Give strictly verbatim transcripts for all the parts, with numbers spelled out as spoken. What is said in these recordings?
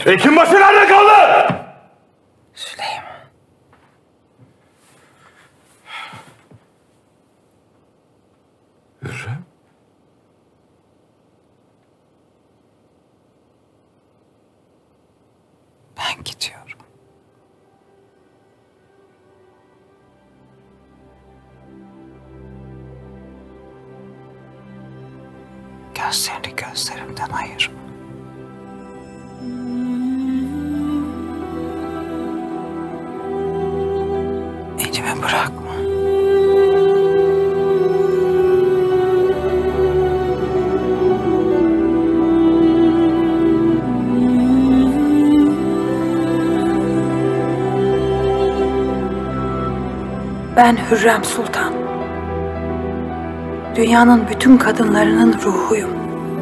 Ekinbaşı nerede kaldı? Süleyman. Hürrem. Ben gidiyorum. Gözlerini gözlerimden ayırma. Elimi bırakma. Ben Hürrem Sultan. Dünyanın bütün kadınlarının ruhuyum.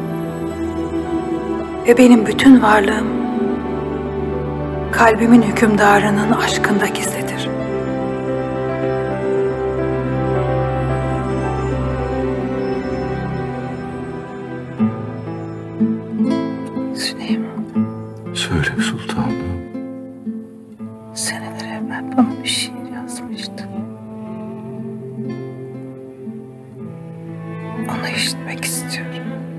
Ve benim bütün varlığım kalbimin hükümdarının aşkında gizlidir. Süleyman. Söyle sultanım. Seneler evvel bana bir şiir yazmıştı. Onu işitmek istiyorum.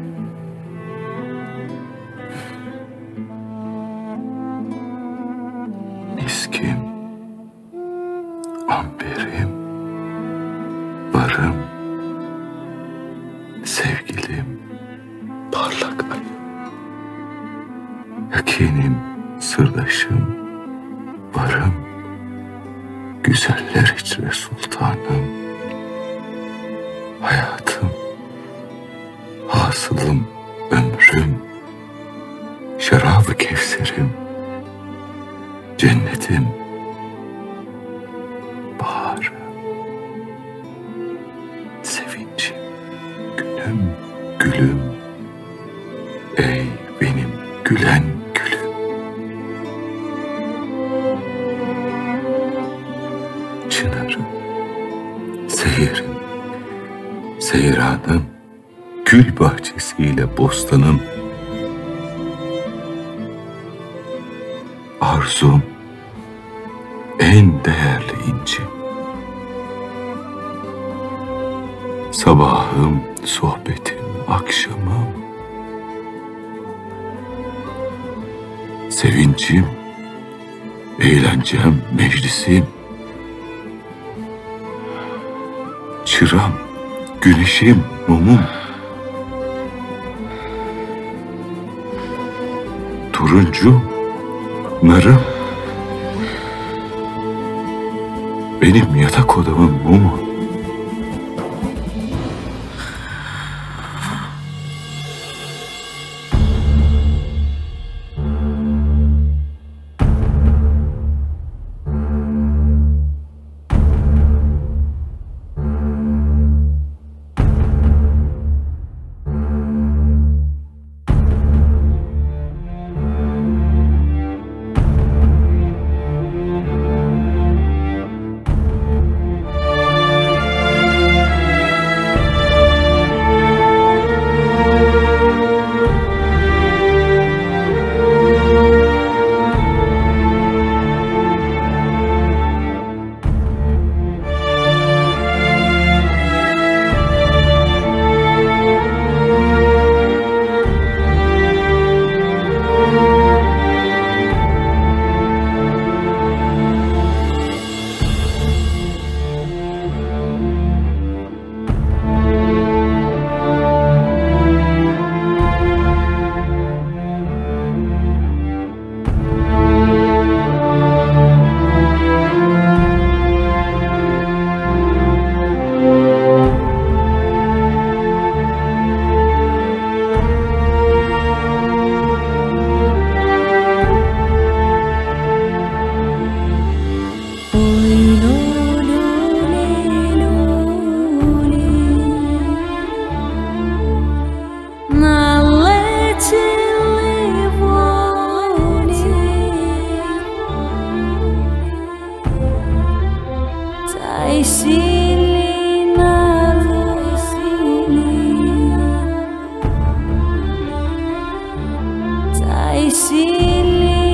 Miskim, amberim, barım, sevgilim, parlak ayım, yakinim, sırdaşım, varım, güzeller içre sultanım, hayatım, hasılım, ömrüm, şarabı kevserim, cennetim, baharım, sevincim, günüm, gülüm, ey benim gülen gülüm. Çınarım, seyirim, seyranım, gül bahçesiyle bostanım, arzum, en değerli incim, sabahım, sohbetim, akşamım, sevincim, eğlencem, meclisim, çıram, güneşim, mumum, turuncum, narım, benim yatak odamın mumu. I see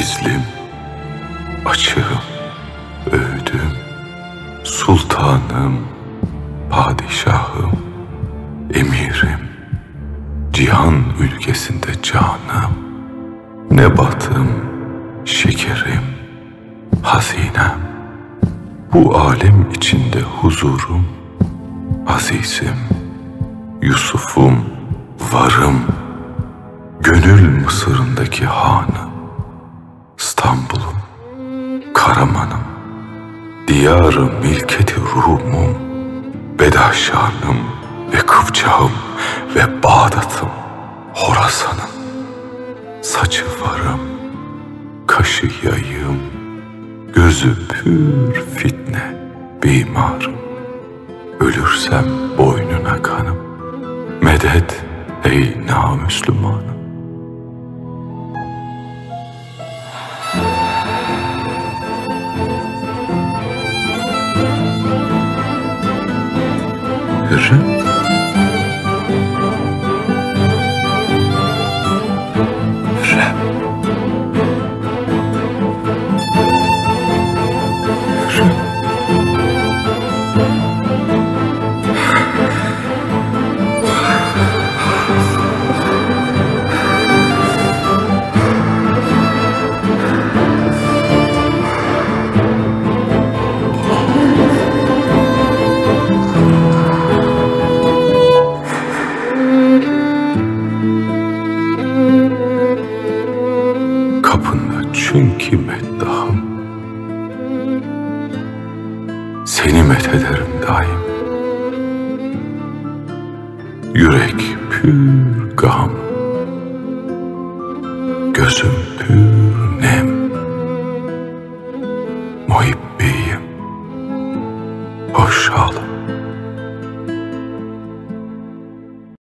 gizlim, açığım, öğüdüm, sultanım, padişahım, emirim, cihan ülkesinde canım, nebatım, şekerim, hazinem, bu alem içinde huzurum, azizim, Yusuf'um, varım, gönül Mısır'ındaki hanım, İstanbul'um, Karaman'ım, diyarı milketi Rum'um, Badakhshan'ım ve Kipchak'ım ve Bağdat'ım, Khorasan'ım, saçı varım, kaşı yayım, gözü pür fitne, bimarım, ölürsem boynuna kanım, medet ey namüslümanım. Hurrem, Hurrem, Hurrem. Kapında çünkü meddahım, seni methederim daim. Yürek pür gam, gözüm pür nem, muhibbiyim, hoş al.